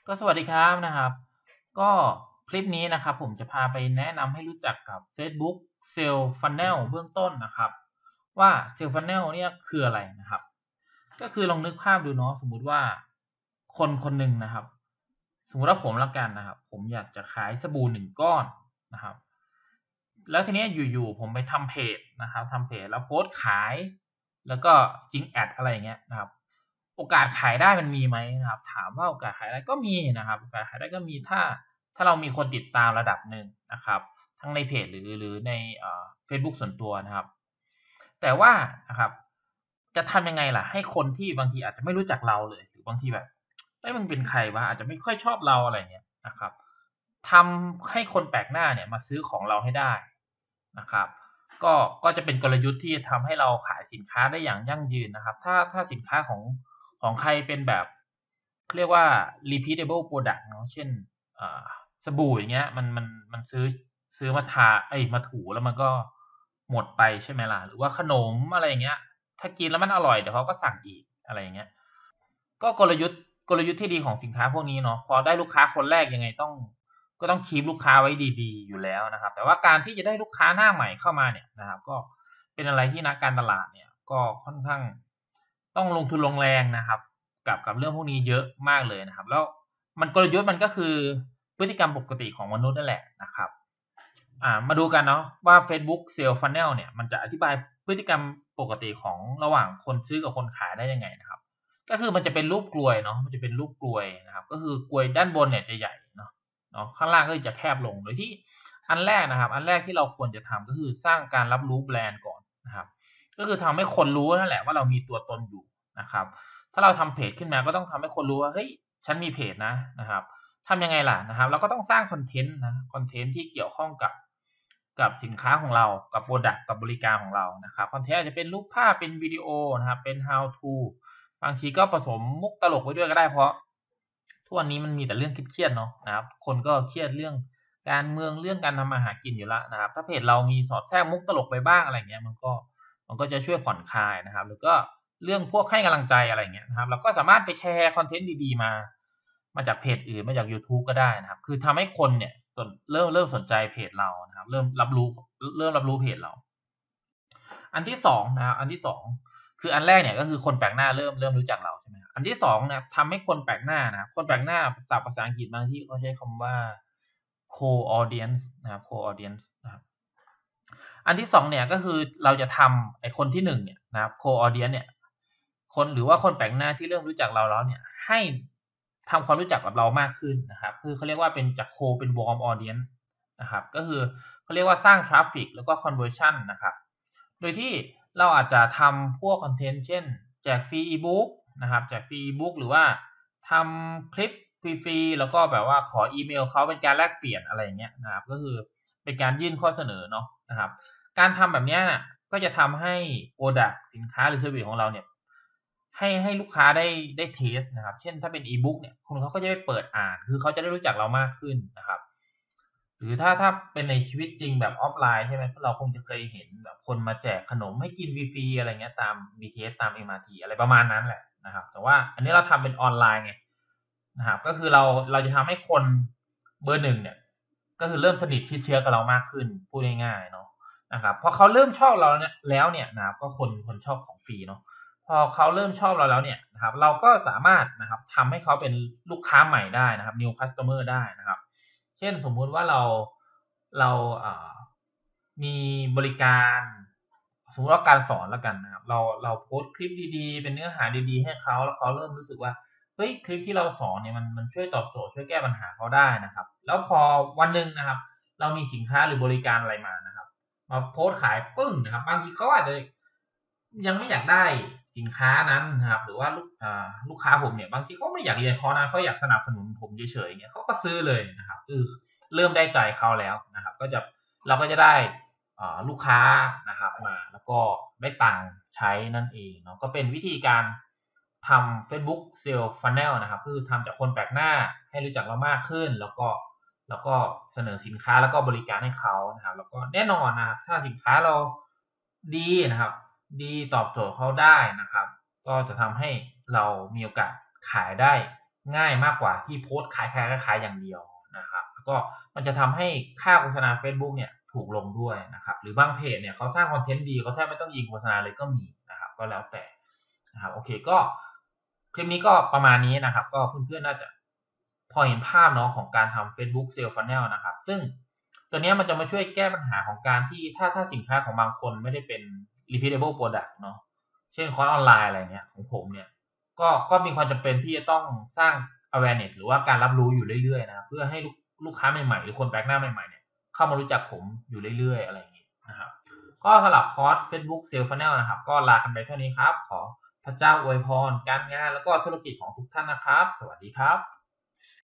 ก็สวัสดีครับนะครับก็คลิปนี้นะครับผมจะพาไปแนะนำให้รู้จักกับ Facebook Sales Funnel เบื้องต้นนะครับว่า Sales Funnel เนี่ยคืออะไรนะครับก็คือลองนึกภาพดูเนาะสมมุติว่าคนคนหนึ่งนะครับสมมุติว่าผมแล้วกันนะครับผมอยากจะขายสบู่1ก้อนนะครับแล้วทีนี้อยู่ๆผมไปทำเพจนะครับทำเพจแล้วโพสต์ขายแล้วก็ยิงแอดอะไรอย่างเงี้ยนะครับโอกาสขายได้มันมีไหมนะครับถามว่าโอกาสขายได้ก็มีนะครับโอกาสขายได้ก็มีถ้าเรามีคนติดตามระดับหนึ่งนะครับทั้งในเพจหรือในเฟซบุ๊กส่วนตัวนะครับแต่ว่านะครับจะทำยังไงล่ะให้คนที่บางทีอาจจะไม่รู้จักเราเลยหรือบางทีแบบเฮ้ยมึงเป็นใครวะอาจจะไม่ค่อยชอบเราอะไรอย่างเงี้ยนะครับทำให้คนแปลกหน้าเนี่ยมาซื้อของเราให้ได้นะครับก็จะเป็นกลยุทธ์ที่จะทำให้เราขายสินค้าได้อย่างยั่งยืนนะครับถ้าสินค้าของใครเป็นแบบเรียกว่า repeatable product เนาะเช่นอ่าสบู่อย่างเงี้ยมันซื้อมาทามาถูแล้วมันก็หมดไปใช่ไหมล่ะหรือว่าขนมอะไรอย่างเงี้ยถ้ากินแล้วมันอร่อยเดี๋ยวเขาก็สั่งอีกอะไรอย่างเงี้ยก็กลยุทธ์ที่ดีของสินค้าพวกนี้เนาะพอได้ลูกค้าคนแรกยังไงก็ต้องคีปลูกค้าไว้ดีๆอยู่แล้วนะครับแต่ว่าการที่จะได้ลูกค้าหน้าใหม่เข้ามาเนี่ยนะครับก็เป็นอะไรที่นักการตลาดเนี่ยก็ค่อนข้างต้องลงทุนลงแรงนะครับกับเรื่องพวกนี้เยอะมากเลยนะครับแล้วกลยุทธ์มันก็คือพฤติกรรมปกติของมนุษย์นั่นแหละนะครับมาดูกันเนาะว่า Facebook Sales Funnel เนี่ยมันจะอธิบายพฤติกรรมปกติของระหว่างคนซื้อกับคนขายได้ยังไงนะครับก็คือมันจะเป็นรูปกลวยเนาะมันจะเป็นรูปกลวยนะครับก็คือกลวยด้านบนเนี่ยจะใหญ่เนาะข้างล่างก็จะแคบลงโดยที่อันแรกนะครับอันแรกที่เราควรจะทำก็คือสร้างการรับรู้แบรนด์ก่อนนะครับก็คือทำให้คนรู้นั่นแหละว่าเรามีตัวตนอยู่นะครับถ้าเราทำเพจขึ้นมาก็ต้องทำให้คนรู้ว่าเฮ้ยฉันมีเพจนะครับทำยังไงล่ะนะครับเราก็ต้องสร้างคอนเทนต์คอนเทนต์ที่เกี่ยวข้องกับสินค้าของเรากับ Product กับบริการของเรานะครับคอนเทนต์อาจจะเป็นรูปภาพเป็นวิดีโอนะครับเป็น How to บางทีก็ผสมมุกตลกไว้ด้วยก็ได้เพราะทุกวันนี้มันมีแต่เรื่องเครียดๆเนาะนะครับคนก็เครียดเรื่องการเมืองเรื่องการทำมาหากินอยู่แล้วนะครับถ้าเพจเรามีสอดแทรกมุกตลกไปบ้างอะไรเงี้ยมันก็จะช่วยผ่อนคลายนะครับหรือก็เรื่องพวกให้กำลังใจอะไรเงี้ยนะครับเราก็สามารถไปแชร์คอนเทนต์ดีๆมาจากเพจอื่นมาจากยูทูบก็ได้นะครับคือทำให้คนเนี่ยเริ่มสนใจเพจเรานะครับเริ่มรับรู้เพจเราอันที่2นะครับอันที่2คืออันแรกเนี่ยก็คือคนแปลกหน้าเริ่มรู้จักเราใช่ไหมครับอันที่2นะครับทำให้คนแปลกหน้านะครับคนแปลกหน้าศัพท์ภาษาอังกฤษบางที่เขาใช้คำว่า co-audience นะครับ co-audience นะครับอันที่2เนี่ยก็คือเราจะทำไอ้คนที่1เนี่ยนะครับ co-audience เนี่ยคนหรือว่าคนแปลกหน้าที่เริ่มรู้จักเราแล้วเนี่ยให้ทำความรู้จักกับเรามากขึ้นนะครับคือเขาเรียกว่าเป็นจาก co เป็น warm audience นะครับก็คือเขาเรียกว่าสร้างทราฟฟิกแล้วก็ conversion นะครับโดยที่เราอาจจะทำพวกคอนเทนต์เช่นแจกฟรีอีบุ๊กนะครับแจกฟรีอีบุ๊กหรือว่าทำคลิปฟรีๆแล้วก็แบบว่าขออีเมลเขาเป็นการแลกเปลี่ยนอะไรอย่างเงี้ยนะครับก็คือเป็นการยื่นข้อเสนอเนาะนะครับการทำแบบนี้น่ะก็จะทำให้ Product สินค้าหรือเซอร์วิสของเราเนี่ยให้ลูกค้าได้เทสนะครับเช่นถ้าเป็นอีบุ๊กเนี่ยคนเขาก็จะได้เปิดอ่านคือเขาจะได้รู้จักเรามากขึ้นนะครับหรือถ้าเป็นในชีวิตจริงแบบออฟไลน์ใช่ไหมเราคงจะเคยเห็นแบบคนมาแจกขนมให้กินฟรีๆอะไรเงี้ยตาม BTS ตาม MRT อะไรประมาณนั้นแหละนะครับแต่ว่าอันนี้เราทำเป็นออนไลน์ไงนะครับก็คือเราจะทำให้คนเบอร์หนึ่งเนี่ยก็คือเริ่มสนิทชิดเชื้อกับเรามากขึ้นพูดง่ายๆเนาะนะครับพอเขาเริ่มชอบเราเนี่ยแล้วเนี่ยนะครับก็คนชอบของฟรีเนาะ พอเขาเริ่มชอบเราแล้วเนี่ยนะครับเราก็สามารถนะครับทำให้เขาเป็นลูกค้าใหม่ได้นะครับ new customer ได้นะครับเช่นสมมุติว่าเรามีบริการสมมติว่าการสอนแล้วกันนะครับเราโพสต์คลิปดีๆเป็นเนื้อหาดีๆให้เขาแล้วเขาเริ่มรู้สึกว่าเฮ้ยคลิปที่เราสอนเนี่ยมันช่วยตอบโจทย์ช่วยแก้ปัญหาเขาได้นะครับแล้วพอวันหนึ่งนะครับเรามีสินค้าหรือบริการอะไรมานะครับ มาโพสต์ขายปึ้งนะครับบางทีเขาอาจจะยังไม่อยากได้สินค้านั้นนะครับหรือว่าลูกค้าผมเนี่ยบางทีเขาไม่อยากเรียนคอร์สนั้นเขาอยากสนับสนุนผมเฉยๆเงี้ยเขาก็ซื้อเลยนะครับเริ่มได้ใจเขาแล้วนะครับเราก็จะได้ลูกค้านะครับมาแล้วก็ได้ตังค์ใช้นั่นเองเนาะก็เป็นวิธีการทำ Facebook Sales Funnel นะครับคือทำจากคนแปลกหน้าให้รู้จักเรามากขึ้นแล้วก็เสนอสินค้าแล้วก็บริการให้เขานะครับแล้วก็แน่นอนนะครับถ้าสินค้าเราดีนะครับดีตอบโจทย์เขาได้นะครับก็จะทำให้เรามีโอกาสขายได้ง่ายมากกว่าที่โพสต์ขายอย่างเดียวนะครับแล้วก็มันจะทำให้ค่าโฆษณา Facebook เนี่ยถูกลงด้วยนะครับหรือบางเพจเนี่ยเขาสร้างคอนเทนต์ดีเขาแทบไม่ต้องยิงโฆษณาเลยก็มีนะครับก็แล้วแต่นะครับโอเคก็คลิปนี้ก็ประมาณนี้นะครับก็เพื่อนๆน่าจะพอเห็นภาพเนาะของการทำ Facebook Sales Funnel นะครับซึ่งตัวนี้มันจะมาช่วยแก้ปัญหาของการที่ถ้าสินค้าของบางคนไม่ได้เป็น repeatable product เนาะเช่นคอร์สออนไลน์อะไรเงี้ยของผมเนี่ย ก็มีความจำเป็นที่จะต้องสร้าง awareness หรือว่าการรับรู้อยู่เรื่อยๆนะครับเพื่อให้ลูกค้าใหม่ๆหรือคนแปลกหน้าใหม่ๆเนี่ยเข้ามารู้จักผมอยู่เรื่อยๆอะไรอย่างงี้นะครับก็สำหรับคอร์ส Facebook Sales Funnel นะครับก็ลากันไปเท่านี้ครับขอพระเจ้าอวยพรการงานแล้วก็ธุรกิจของทุกท่านนะครับสวัสดีครับ